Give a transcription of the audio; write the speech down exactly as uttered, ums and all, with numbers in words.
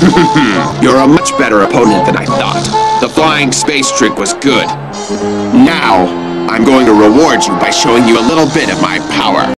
You're a much better opponent than I thought. The flying space trick was good. Now, I'm going to reward you by showing you a little bit of my power.